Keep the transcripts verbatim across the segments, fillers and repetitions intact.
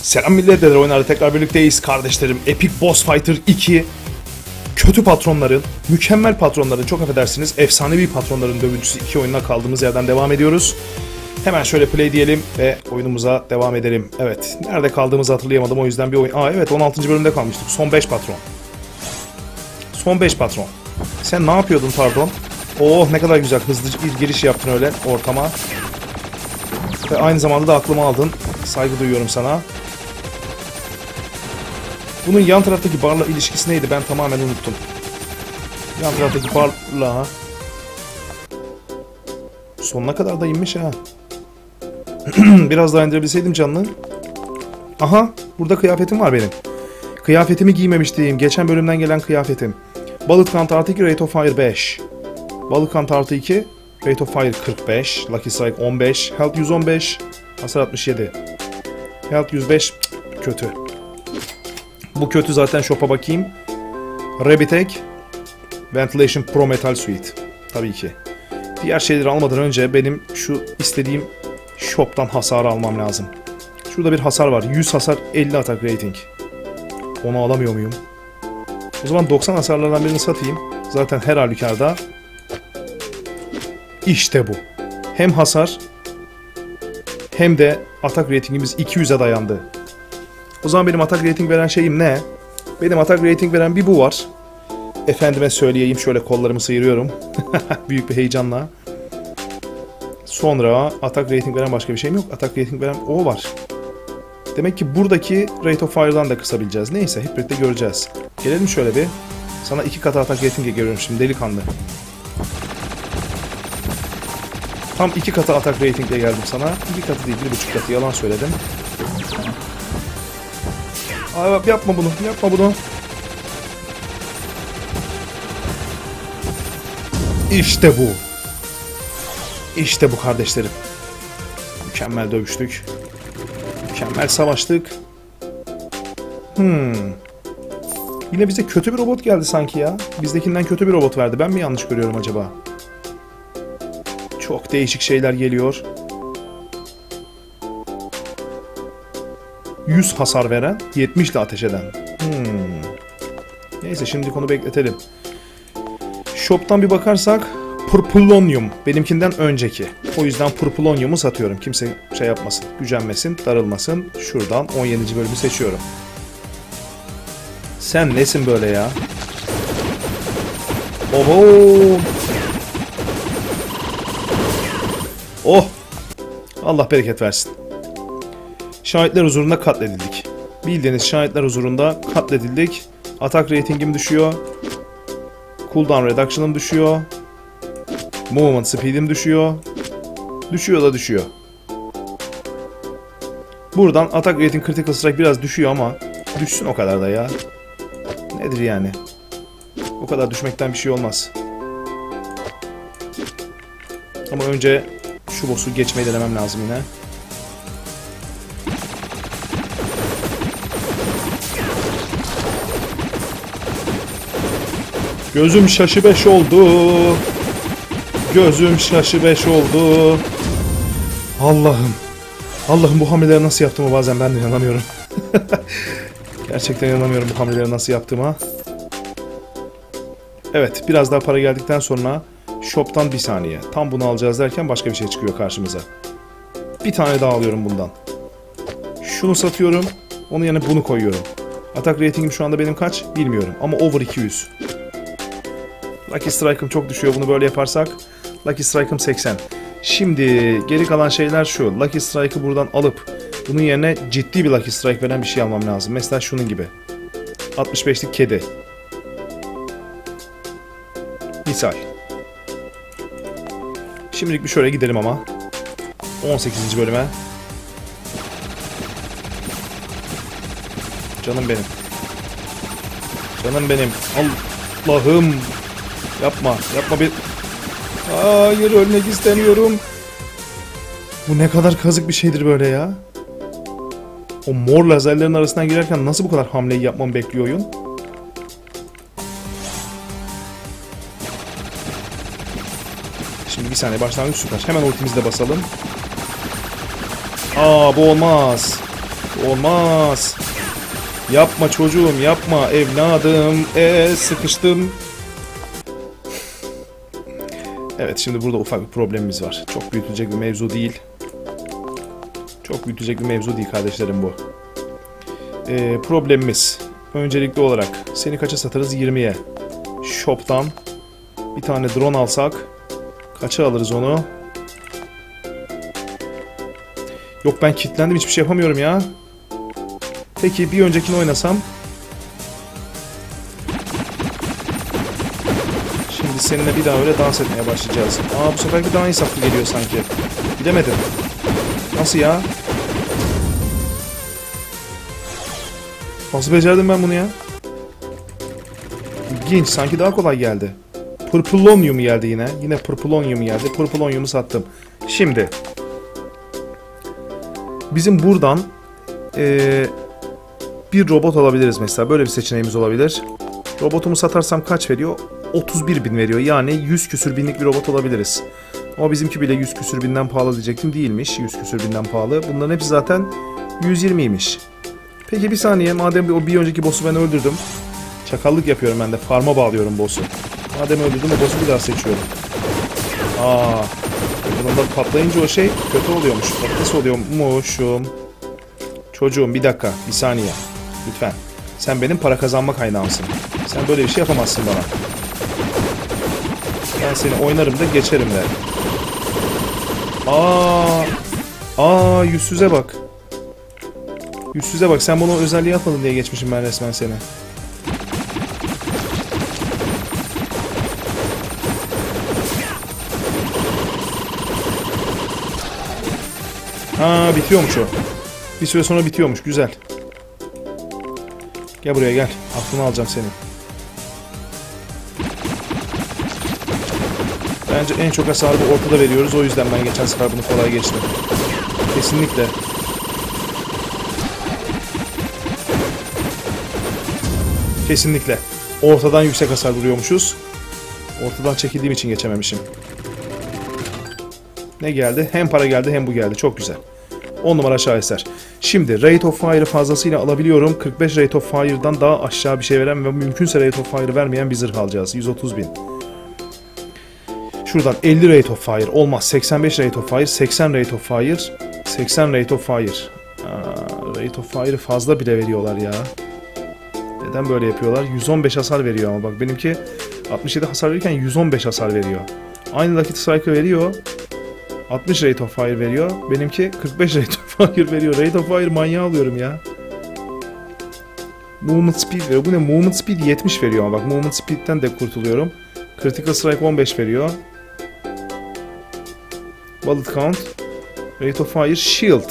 Selam millet, Dead oyunlarda tekrar birlikteyiz kardeşlerim. Epic Boss Fighter iki kötü patronların, mükemmel patronların, çok affedersiniz efsanevi patronların dövüşçüsü iki oyununa kaldığımız yerden devam ediyoruz. Hemen şöyle play diyelim ve oyunumuza devam edelim. Evet, nerede kaldığımızı hatırlayamadım, o yüzden bir oyun... Aa evet, on altıncı bölümde kalmıştık. Son beş patron. Son beş patron. Sen ne yapıyordun pardon? Oh ne kadar güzel, hızlı giriş yaptın öyle ortama. Ve aynı zamanda da aklımı aldın. Saygı duyuyorum sana. Bunun yan taraftaki barla ilişkisi neydi? Ben tamamen unuttum. Yan taraftaki barla... Sonuna kadar da inmiş ha. Biraz daha indirebilseydim canlı. Aha! Burada kıyafetim var benim. Kıyafetimi giymemiştim. Geçen bölümden gelen kıyafetim. Bullet Count artı iki, Rate of Fire beş. Bullet Count artı iki, Rate of Fire kırk beş. Lucky Strike on beş. Health yüz on beş. Hasar altmış yedi. Health yüz beş. Kötü. Bu kötü zaten, shop'a bakayım. Rebitech Ventilation Pro Metal Suite. Tabii ki. Diğer şeyleri almadan önce benim şu istediğim shop'tan hasarı almam lazım. Şurada bir hasar var. yüz hasar, elli atak rating. Onu alamıyor muyum? O zaman doksan hasarlardan birini satayım. Zaten her halükarda. İşte bu. Hem hasar hem de atak ratingimiz iki yüze dayandı. O zaman benim atak rating veren şeyim ne? Benim atak rating veren bir bu var. Efendime söyleyeyim, şöyle kollarımı sıyırıyorum. Büyük bir heyecanla. Sonra atak rating veren başka bir şeyim yok. Atak rating veren o var. Demek ki buradaki Rate of Fire'dan da kısabileceğiz. Neyse, hep birlikte göreceğiz. Gelelim şöyle bir. Sana iki katı atak rating'e geliyorum şimdi delikanlı. Tam iki katı atak rating'e geldim sana. İki katı değil, bir buçuk katı, yalan söyledim. Aa, yapma bunu, yapma bunu. İşte bu. İşte bu kardeşlerim. Mükemmel dövüştük. Mükemmel savaştık. Hmm. Yine bize kötü bir robot geldi sanki ya. Bizdekinden kötü bir robot verdi. Ben mi yanlış görüyorum acaba? Çok değişik şeyler geliyor. yüz hasar veren, yetmiş ile ateş eden. Hmm. Neyse, şimdi onu bekletelim. Shop'tan bir bakarsak Purpulonium benimkinden önceki. O yüzden Purpulonium'u satıyorum. Kimse şey yapmasın, gücenmesin, darılmasın. Şuradan on yedinci bölümü seçiyorum. Sen nesin böyle ya? Oho! Oh! Allah bereket versin. Şahitler huzurunda katledildik. Bildiğiniz şahitler huzurunda katledildik. Atak ratingim düşüyor. Cooldown reduction'ım düşüyor. Movement speed'im düşüyor. Düşüyor da düşüyor. Buradan atak rating critical strike biraz düşüyor ama düşsün o kadar da ya. Nedir yani? O kadar düşmekten bir şey olmaz. Ama önce şu boss'u geçmeyi denemem lazım yine. Gözüm şaşı beş oldu. Gözüm şaşı beş oldu. Allah'ım. Allah'ım, bu hamleleri nasıl yaptığımı bazen ben de inanamıyorum. Gerçekten inanamıyorum bu hamleleri nasıl yaptığıma. Evet, biraz daha para geldikten sonra shop'tan bir saniye. Tam bunu alacağız derken başka bir şey çıkıyor karşımıza. Bir tane daha alıyorum bundan. Şunu satıyorum. Onun yerine bunu koyuyorum. Atak ratingim şu anda benim kaç bilmiyorum ama over iki yüz. Lucky Strike'ım çok düşüyor bunu böyle yaparsak. Lucky Strike'ım seksen. Şimdi geri kalan şeyler şu. Lucky Strike'ı buradan alıp bunun yerine ciddi bir Lucky Strike veren bir şey almam lazım. Mesela şunun gibi. altmış beşlik kedi. Misal. Şimdilik bir şöyle gidelim ama. on sekizinci bölüme. Canım benim. Canım benim. Allah'ım. Yapma. Yapma bir... Hayır, ölmek istemiyorum. Bu ne kadar kazık bir şeydir böyle ya. O mor lazerlerin arasından girerken nasıl bu kadar hamleyi yapmamı bekliyor oyun? Şimdi bir saniye, başlangıç süper. Hemen ultimizi de basalım. Aa, bu olmaz. Olmaz. Yapma çocuğum, yapma evladım. Ee, sıkıştım. Evet, şimdi burada ufak bir problemimiz var. Çok büyütülecek bir mevzu değil. Çok büyütülecek bir mevzu değil kardeşlerim bu. Ee, problemimiz öncelikli olarak seni kaça satarız? yirmiye. Shop'tan bir tane drone alsak kaça alırız onu? Yok, ben kilitlendim, hiçbir şey yapamıyorum ya. Peki bir öncekini oynasam. Şimdi seninle bir daha öyle dans etmeye başlayacağız. Aa, bu seferki daha insaflı geliyor sanki. Bilemedim. Nasıl ya? Nasıl becerdim ben bunu ya? İlginç, sanki daha kolay geldi. Purpulonium geldi yine. Yine Purpulonium geldi. Purpulonium'u sattım. Şimdi bizim buradan ee, bir robot alabiliriz mesela. Böyle bir seçeneğimiz olabilir. Robotumu satarsam kaç veriyor? otuz bir bin veriyor. Yani yüz küsür binlik bir robot alabiliriz. Ama bizimki bile yüz küsür binden pahalı diyecektim. Değilmiş. yüz küsür binden pahalı. Bunların hepsi zaten yüz yirmiymiş. Peki bir saniye. Madem o bir önceki boss'u ben öldürdüm. Çakallık yapıyorum ben de. Farm'a bağlıyorum boss'u. Madem öldürdüm, o boss'u bir daha seçiyorum. Aa, bundan patlayınca o şey kötü oluyormuş. Patates oluyormuşum. Çocuğum bir dakika. Bir saniye. Lütfen. Sen benim para kazanma kaynağımsın. Sen böyle bir şey yapamazsın bana. Ben seni oynarım da geçerim de. Aa, aa yüzsüze bak. Yüzsüze bak. Sen bunu özelliği atmadın diye geçmişim ben resmen seni. Ha, bitiyormuş o. Bir süre sonra bitiyormuş. Güzel. Gel buraya gel. Aklını alacağım senin. Bence en çok hasarı ortada veriyoruz. O yüzden ben geçen sefer bunu kolay geçtim. Kesinlikle. Kesinlikle. Ortadan yüksek hasar vuruyormuşuz. Ortadan çekildiğim için geçememişim. Ne geldi? Hem para geldi hem bu geldi. Çok güzel. on numara şaheser. Şimdi Rate of Fire'ı fazlasıyla alabiliyorum. kırk beş Rate of Fire'dan daha aşağı bir şey veren ve mümkünse Rate of Fire vermeyen bir zırh alacağız. yüz otuz bin. Şuradan elli Rate of Fire. Olmaz. seksen beş Rate of Fire. seksen Rate of Fire. seksen Rate of Fire. Aa, Rate of Fire'ı fazla bile veriyorlar ya. Neden böyle yapıyorlar? yüz on beş hasar veriyor ama bak benimki altmış yedi hasar verirken yüz on beş hasar veriyor. Aynı Lucky Strike'ı veriyor. altmış Rate of Fire veriyor. Benimki kırk beş Rate of Fire veriyor. Rate of Fire manyağı alıyorum ya. Movement Speed veriyor. Bu ne? Movement Speed yetmiş veriyor ama bak Movement Speed'den de kurtuluyorum. Critical Strike on beş veriyor. Bullet Count. Rate of Fire Shield.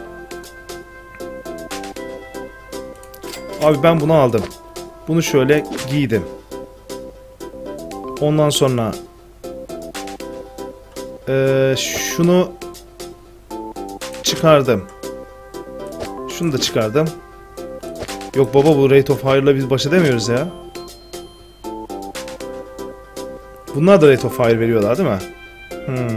Abi ben bunu aldım. Bunu şöyle giydim. Ondan sonra Ee, şunu çıkardım. Şunu da çıkardım. Yok baba, bu Rate of Fire'la biz baş edemiyoruz ya. Bunlar da Rate of Fire veriyorlar değil mi? Hmm.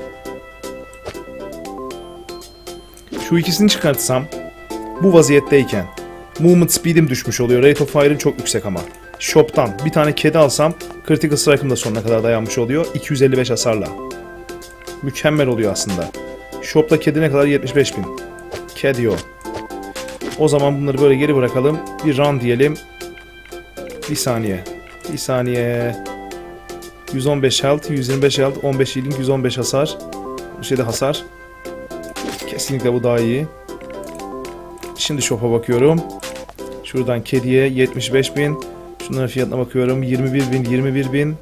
Şu ikisini çıkartsam bu vaziyetteyken Movement Speed'im düşmüş oluyor. Rate of Fire'ım çok yüksek ama. Shop'tan bir tane kedi alsam Critical Strike'ım da sonuna kadar dayanmış oluyor. iki yüz elli beş hasarla. Mükemmel oluyor aslında. Shop'ta kedi ne kadar? yetmiş beş bin. Kedi o. O zaman bunları böyle geri bırakalım. Bir run diyelim. Bir saniye. Bir saniye. yüz on beş health, yüz yirmi beş health, on beş healing, yüz on beş hasar. Bu şeyde hasar. Kesinlikle bu daha iyi. Şimdi shop'a bakıyorum. Şuradan kediye yetmiş beş bin. Şunların fiyatına bakıyorum. yirmi bir bin, yirmi bir bin.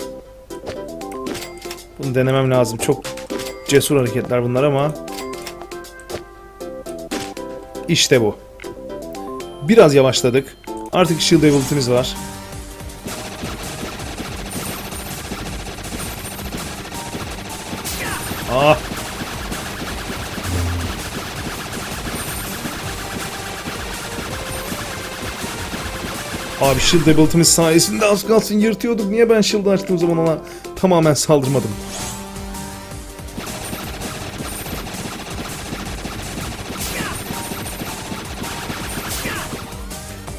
Bunu denemem lazım. Çok cesur hareketler bunlar ama İşte bu. Biraz yavaşladık. Artık shield ability'miz var. Ah. Abi shield ability'miz sayesinde az kalsın yırtıyorduk. Niye ben shield'ı açtığım zaman ona tamamen saldırmadım?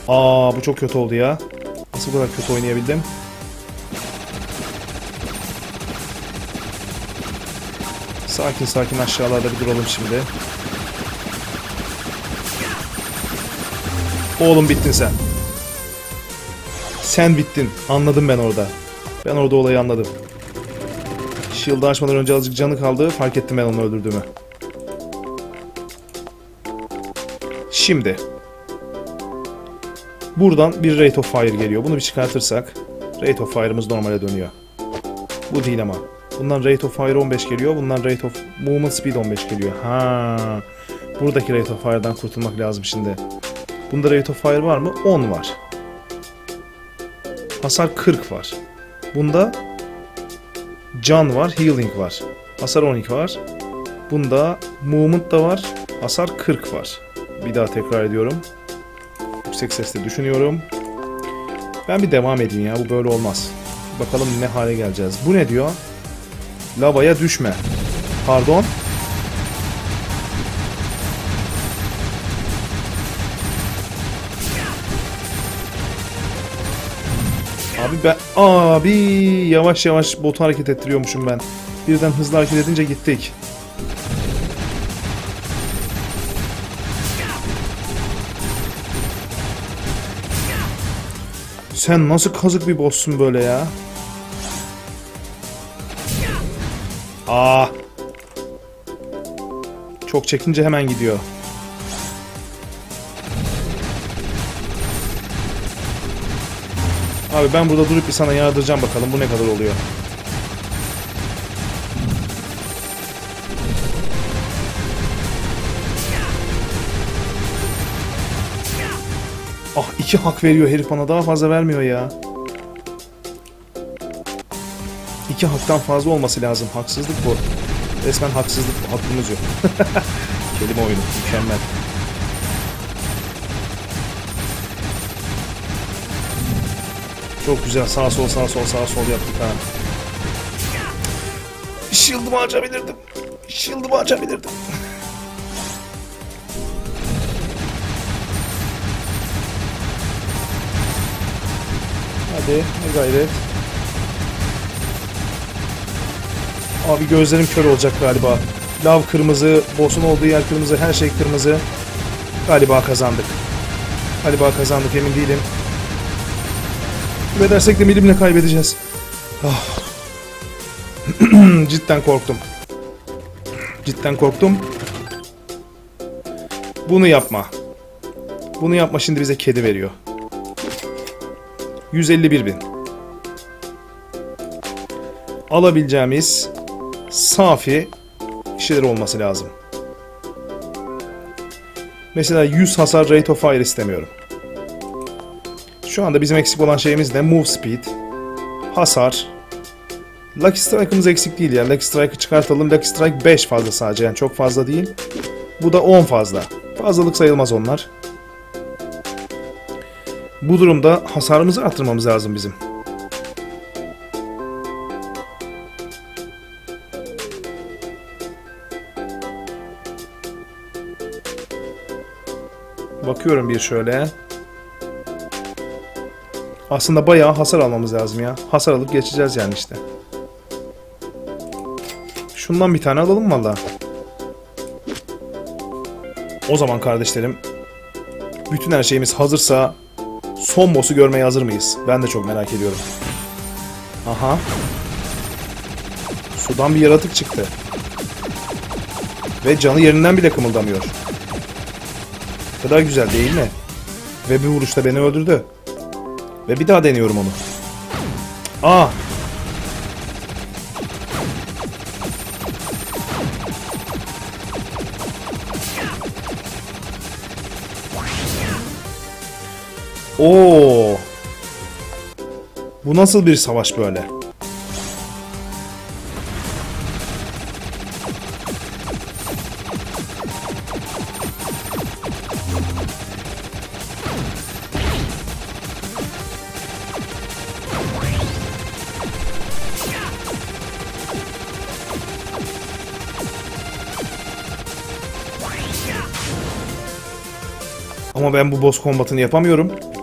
Aa, bu çok kötü oldu ya. Nasıl bu kadar kötü oynayabildim? Sakin sakin aşağılarda bir duralım şimdi. Oğlum bittin sen. Sen bittin. Anladım ben orada. Ben orada olayı anladım. Shield'ı açmadan önce azıcık canı kaldı. Fark ettim ben onu öldürdüğümü. Şimdi. Buradan bir Rate of Fire geliyor. Bunu bir çıkartırsak Rate of Fire'ımız normale dönüyor. Bu değil ama. Bundan Rate of Fire on beş geliyor. Bundan Rate of Movement Speed on beş geliyor. Ha. Buradaki Rate of Fire'dan kurtulmak lazım şimdi. Bunda Rate of Fire var mı? on var. Hasar kırk var. Bunda can var, healing var. Hasar on iki var. Bunda movement da var. Hasar kırk var. Bir daha tekrar ediyorum. Yüksek sesle düşünüyorum. Ben bir devam edeyim ya. Bu böyle olmaz. Bakalım ne hale geleceğiz. Bu ne diyor? Lavaya düşme. Pardon. Abi ben... Abi yavaş yavaş botu hareket ettiriyormuşum ben. Birden hızlı hareket edince gittik. Sen nasıl kazık bir boss'sun böyle ya? Aa. Çok çekince hemen gidiyor. Abi ben burada durup bir sana yardıracağım bakalım bu ne kadar oluyor. Ah, iki hak veriyor herif bana, daha fazla vermiyor ya. İki haktan fazla olması lazım. Haksızlık bu. Resmen haksızlık bu. Hakkımız yok. Kelime oyunu. Mükemmel. Çok güzel. Sağ sol sağ sol sağ sol yaptık ha. Shield'ımı açabilirdim. Shield'ımı açabilirdim. Hadi ne gayret. Abi gözlerim kör olacak galiba. Lav kırmızı, boss'un olduğu yer kırmızı, her şey kırmızı. Galiba kazandık. Galiba kazandık, emin değilim. Ne dersek de milimle kaybedeceğiz. Oh. Cidden korktum. Cidden korktum. Bunu yapma. Bunu yapma, şimdi bize kedi veriyor. yüz elli bir bin. Alabileceğimiz safi şeyler olması lazım. Mesela yüz hasar Rate of Fire istemiyorum. Şu anda bizim eksik olan şeyimiz ne? Move Speed, hasar. Lucky Strike'ımız eksik değil ya. Lucky Strike'ı çıkartalım. Lucky Strike beş fazla sadece, yani çok fazla değil. Bu da on fazla. Fazlalık sayılmaz onlar. Bu durumda hasarımızı arttırmamız lazım bizim. Bakıyorum bir şöyle. Aslında bayağı hasar almamız lazım ya. Hasar alıp geçeceğiz yani işte. Şundan bir tane alalım valla. O zaman kardeşlerim, bütün her şeyimiz hazırsa son boss'u görmeye hazır mıyız? Ben de çok merak ediyorum. Aha. Sudan bir yaratık çıktı. Ve canı yerinden bile kımıldamıyor. Ne kadar güzel değil mi? Ve bir vuruşta beni öldürdü. Ve bir daha deniyorum onu. Aa! Oo! Bu nasıl bir savaş böyle? Ama ben bu boss kombatını yapamıyorum.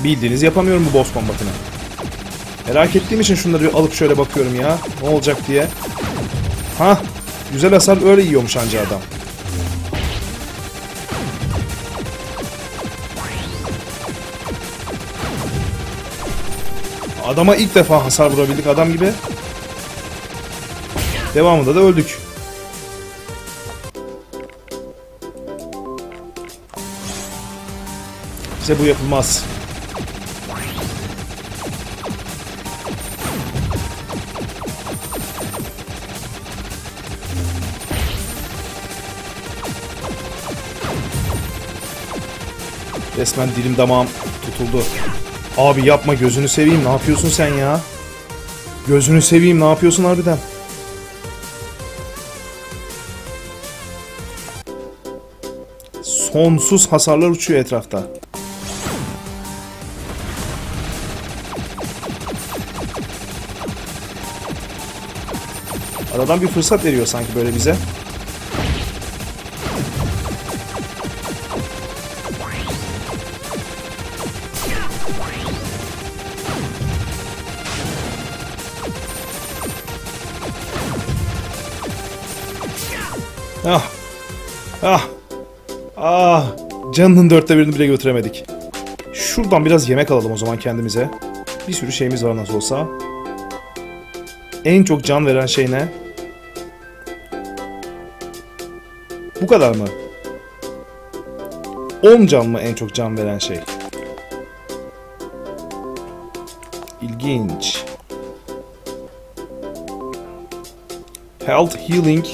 Bildiğiniz yapamıyorum bu boss kombatını. Merak ettiğim için şunları bir alıp şöyle bakıyorum ya. Ne olacak diye. Hah. Güzel hasar öyle yiyormuş anca adam. Adama ilk defa hasar vurabildik adam gibi. Devamında da öldük. Bize bu yapılmaz. Resmen dilim damağım tutuldu. Abi yapma, gözünü seveyim, ne yapıyorsun sen ya? Gözünü seveyim, ne yapıyorsun harbiden? Sonsuz hasarlar uçuyor etrafta. Aradan bir fırsat veriyor sanki böyle bize. Ah. Ah. Ah. Canının dörtte birini bile götüremedik. Şuradan biraz yemek alalım o zaman kendimize. Bir sürü şeyimiz var nasıl olsa. En çok can veren şey ne? Bu kadar mı? on can mı en çok can veren şey? İlginç. Health Healing.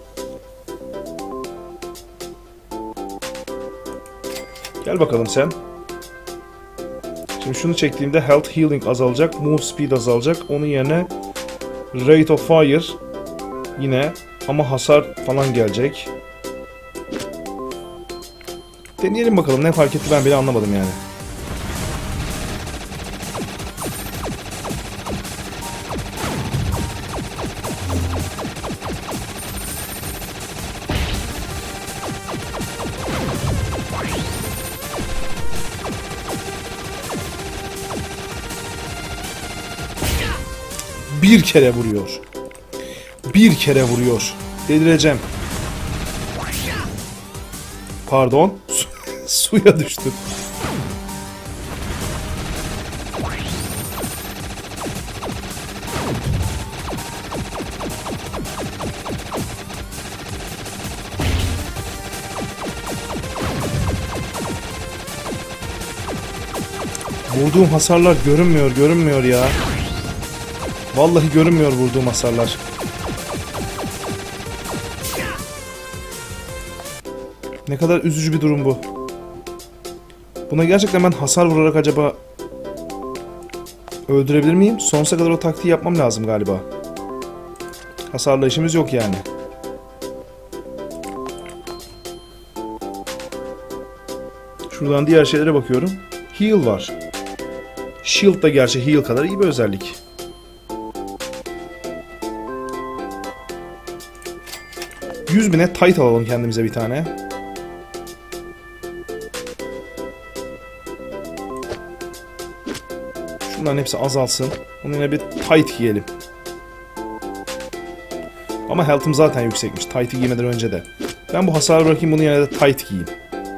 Gel bakalım sen. Şimdi şunu çektiğimde Health Healing azalacak. Move Speed azalacak. Onun yerine Rate of Fire yine, ama hasar falan gelecek. Deneyelim bakalım ne fark etti, ben bile anlamadım yani. Bir kere vuruyor. Bir kere vuruyor. Delireceğim. Pardon. Suya düştüm. Vurduğum hasarlar görünmüyor, görünmüyor ya. Vallahi görünmüyor vurduğum hasarlar. Ne kadar üzücü bir durum bu. Buna gerçekten ben hasar vurarak acaba öldürebilir miyim? Sonsuza kadar o taktiği yapmam lazım galiba. Hasarla işimiz yok yani. Şuradan diğer şeylere bakıyorum. Heal var. Shield da gerçi heal kadar iyi bir özellik. yüz bine tight alalım kendimize bir tane. Bunların hepsi azalsın. Onunla bir tight giyelim. Ama health'ım zaten yüksekmiş. Tight'ı giymeden önce de. Ben bu hasarı bırakayım, bunun yerine de tight giyeyim.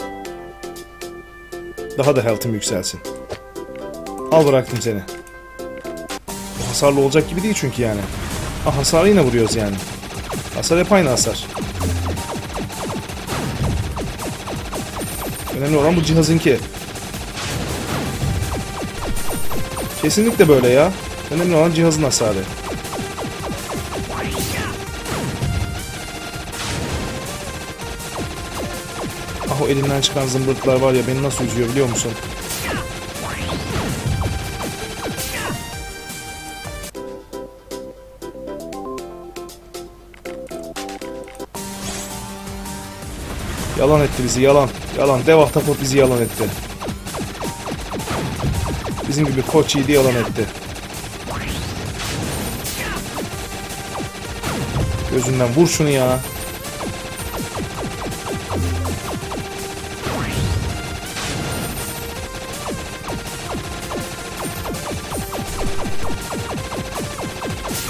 Daha da health'ım yükselsin. Al, bıraktım seni. Bu hasarlı olacak gibi değil çünkü yani. Ha, hasarı yine vuruyoruz yani. Hasar hep aynı hasar. Önemli olan bu cihazınki. Kesinlikle böyle ya. Önemli olan cihazın hasarı. Ah, o elinden çıkan zımbırtılar var ya, beni nasıl üzüyor biliyor musun? Yalan etti bizi, yalan. Yalan. Dev ahtapot bizi yalan etti. Bizim gibi koç yiğidi yalan etti. Gözünden vur şunu ya.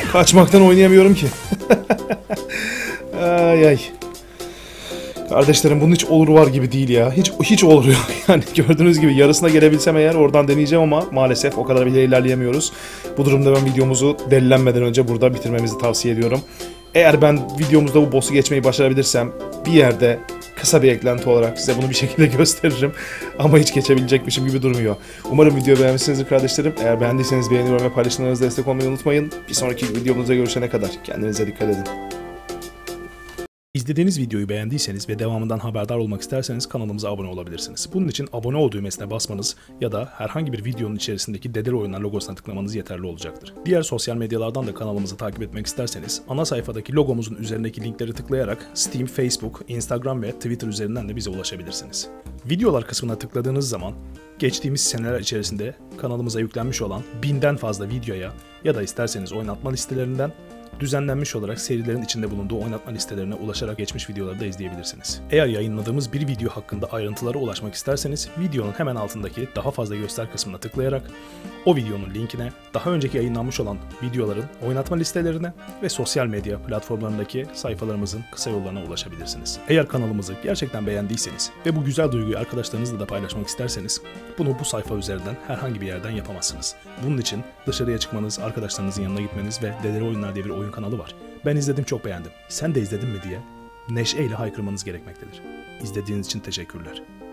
Kaçmaktan oynayamıyorum ki. Ay ay. Kardeşlerim bunun hiç oluru var gibi değil ya. Hiç hiç oluru yok. Yani gördüğünüz gibi yarısına gelebilsem eğer oradan deneyeceğim ama maalesef o kadar bile ilerleyemiyoruz. Bu durumda ben videomuzu delilenmeden önce burada bitirmemizi tavsiye ediyorum. Eğer ben videomuzda bu boss'u geçmeyi başarabilirsem bir yerde kısa bir eklenti olarak size bunu bir şekilde gösteririm. Ama hiç geçebilecekmişim gibi durmuyor. Umarım videoyu beğenmişsinizdir kardeşlerim. Eğer beğendiyseniz beğeni, yorum ve paylaşımlarınızla destek olmayı unutmayın. Bir sonraki videomuzda görüşene kadar kendinize dikkat edin. İzlediğiniz videoyu beğendiyseniz ve devamından haberdar olmak isterseniz kanalımıza abone olabilirsiniz. Bunun için abone ol düğmesine basmanız ya da herhangi bir videonun içerisindeki Dedeli Oyunlar logosuna tıklamanız yeterli olacaktır. Diğer sosyal medyalardan da kanalımızı takip etmek isterseniz ana sayfadaki logomuzun üzerindeki linkleri tıklayarak Steam, Facebook, Instagram ve Twitter üzerinden de bize ulaşabilirsiniz. Videolar kısmına tıkladığınız zaman geçtiğimiz seneler içerisinde kanalımıza yüklenmiş olan binden fazla videoya ya da isterseniz oynatma listelerinden düzenlenmiş olarak serilerin içinde bulunduğu oynatma listelerine ulaşarak geçmiş videoları da izleyebilirsiniz. Eğer yayınladığımız bir video hakkında ayrıntılara ulaşmak isterseniz videonun hemen altındaki daha fazla göster kısmına tıklayarak o videonun linkine, daha önceki yayınlanmış olan videoların oynatma listelerine ve sosyal medya platformlarındaki sayfalarımızın kısa yollarına ulaşabilirsiniz. Eğer kanalımızı gerçekten beğendiyseniz ve bu güzel duyguyu arkadaşlarınızla da paylaşmak isterseniz bunu bu sayfa üzerinden herhangi bir yerden yapamazsınız. Bunun için dışarıya çıkmanız, arkadaşlarınızın yanına gitmeniz ve Dedeli Oyunlar diye bir oyun kanalı var. Ben izledim, çok beğendim. Sen de izledin mi diye neşeyle haykırmanız gerekmektedir. İzlediğiniz için teşekkürler.